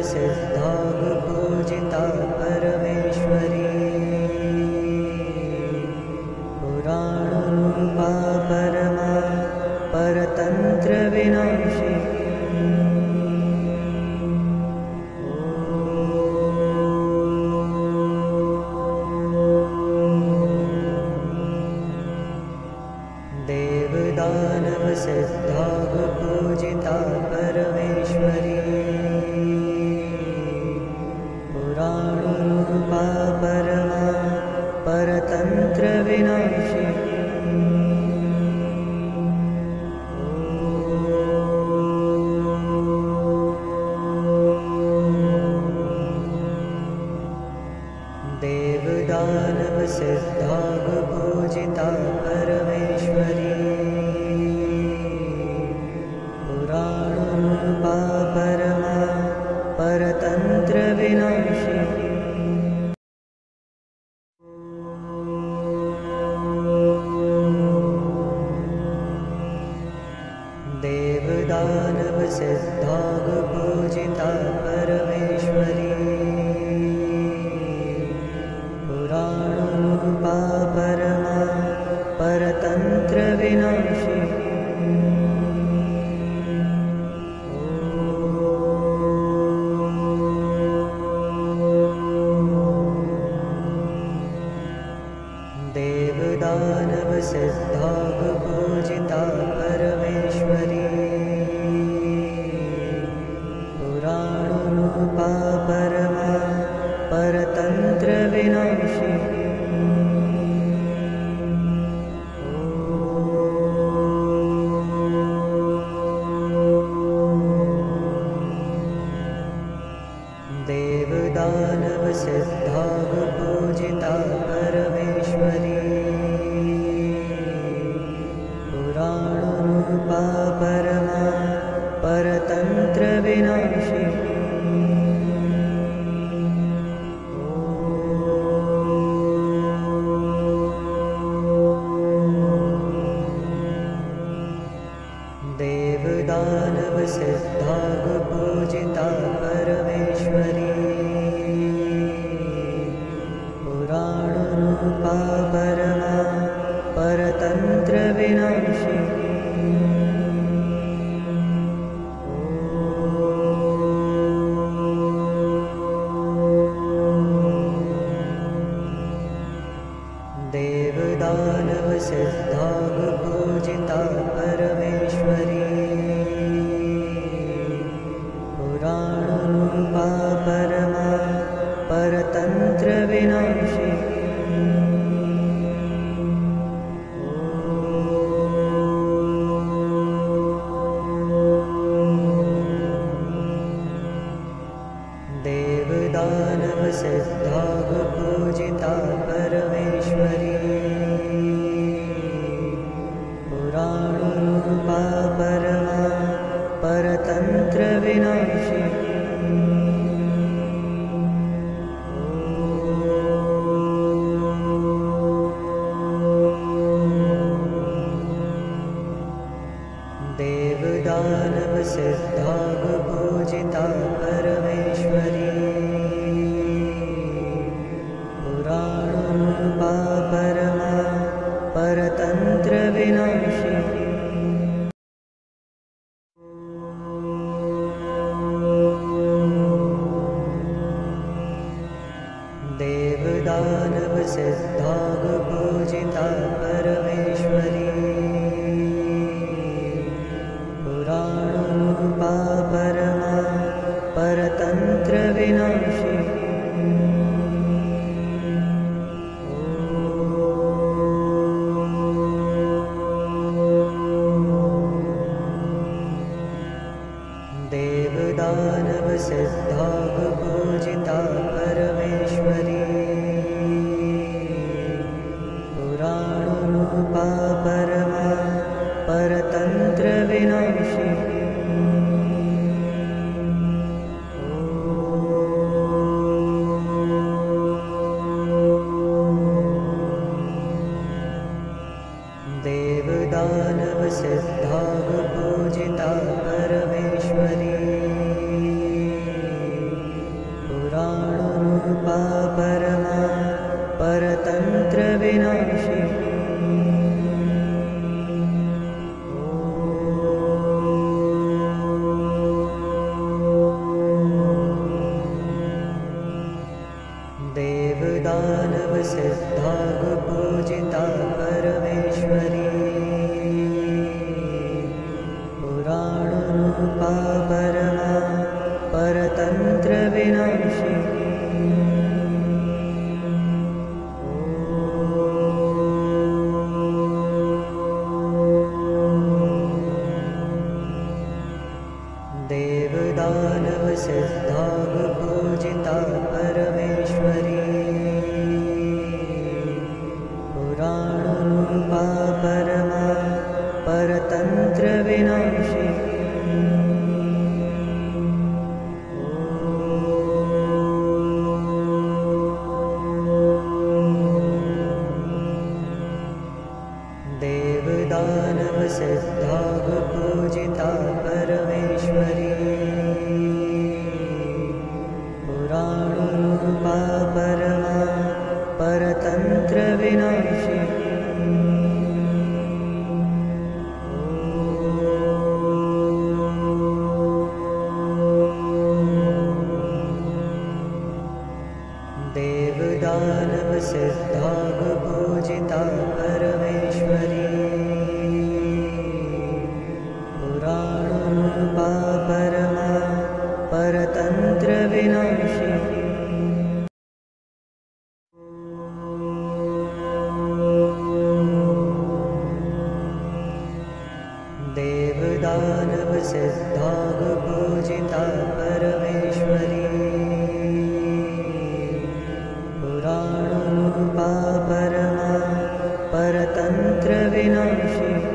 सिद्धाग पूजिता परमेश्वरी पुराणरूपा परमा परतंत्र विनाशी देवदानव सिद्धाग पूजिता परमेश्वरी पुराणरूपा परमा परतंत्र विनाशी देवदानव सिद्धाग पूजिता परमेश्वरी पुराणरूपा परमा परतंत्र विनाशी देवदानव सिद्धाग पूजिता परमेश्वरी पुराणरूपा परमा परतंत्र विनाशी देवदानव सिद्धाग पूजिता परमेश्वरी पुराणरूपा परमा परतंत्र विनाशी देवदानव सिद्धाग पूजिता परमेश्वरी पुराणरूपा परमा परतंत्र विनाशी देवदानव सिद्धाग पूजिता परमेश्वरी पुराणरूपा परमा परतंत्र विनाशी देवदानव सिद्धाग पूजिता परमेश्वरी पुराणरूपा परमा परतंत्र विनाशी देवदानव सिद्धाग पूजिता परमेश्वरी पुराणरूपा परमा परतंत्र विनाशी देवदानव सिद्धाग पूजिता परमेश्वरी पुराणरूपा परमा परतंत्र विनाशी देवदानव सिद्धाग पूजिता परमेश्वरी पुराणरूपा परमा परतंत्र विनाशी देवदानव सिद्धाग पूजिता परमेश्वरी पुराणरूपा परमा परतंत्र विनाशी देवदानव सिद्धाग पूजिता परमेश्वरी देवदानवसिद्धागपूजिता परमेश्वरी पुराणरूपा परमा परतन्त्रविनाशिनी देवदानवसिद्धागपूजिता परमेश्वरी पुराणरूपा परमा परतन्त्रविनाशिनी देवदानवसिद्धागपूजिता परमेश्वरी पुराणरूपा परमा परतन्त्रविनाशिनी देवदानवसिद्धागपूजिता परमेश्वरी पुराणरूपा परमा परतन्त्रविनाशिनी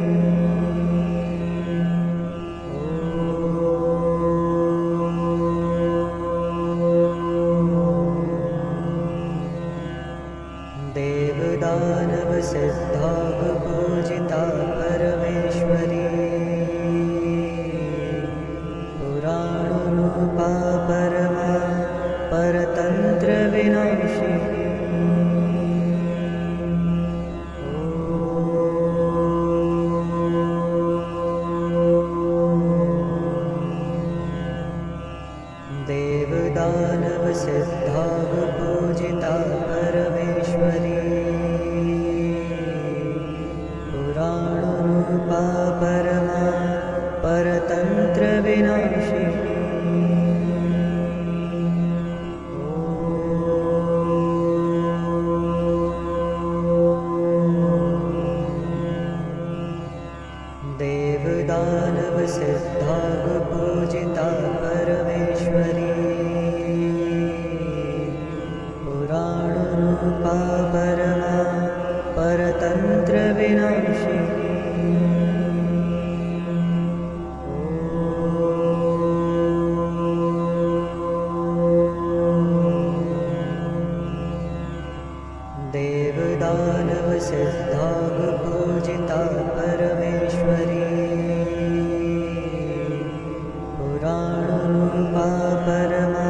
देवदानवसिद्धागपूजिता परमेश्वरी पुराणरूपा परमा परतन्त्रविनाशिनी देवदानवसिद्धागपूजिता परमेश्वरी पुराणरूपा परमा परतन्त्रविनाशिनी देवदानवसिद्धागपूजिता परमेश्वरी पुराणरूपा परमा परतन्त्रविनाशिनी देवदानवसिद्धागपूजिता परमेश्वरी पुराणरूपा परमा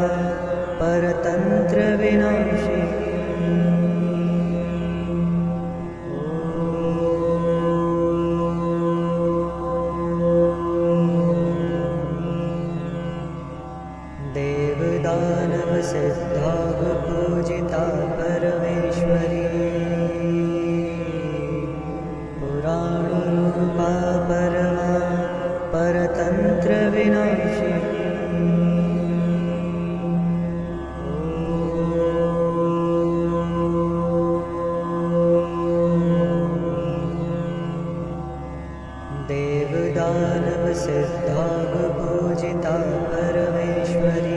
परतन्त्रविनाशिनी देवदानवसिद्धागपूजिता परमेश्वरी पुराणरूपा परमा परतन्त्रविनाशिनी देवदानवसिद्धागपूजिता परमेश्वरी